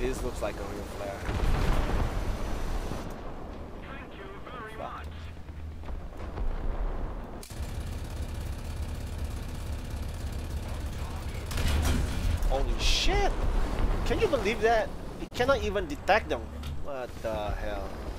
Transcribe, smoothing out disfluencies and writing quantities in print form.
this looks like a real flare. Thank you very much. Holy shit! Can you believe that? It cannot even detect them. What the hell?